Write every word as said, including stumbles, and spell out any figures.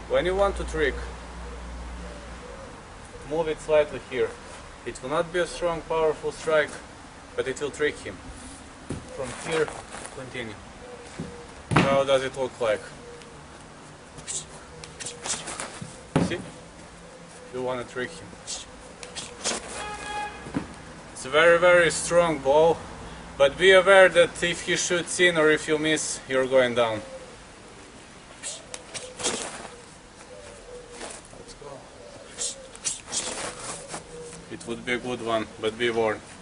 When you want to trick, move it slightly here. It will not be a strong, powerful strike, but it will trick him. From here, continue. How does it look like? See? You want to trick him. It's a very, very strong bow, but be aware that if he shoots in or if you miss, you're going down. Let's go. It would be a good one, but be warned.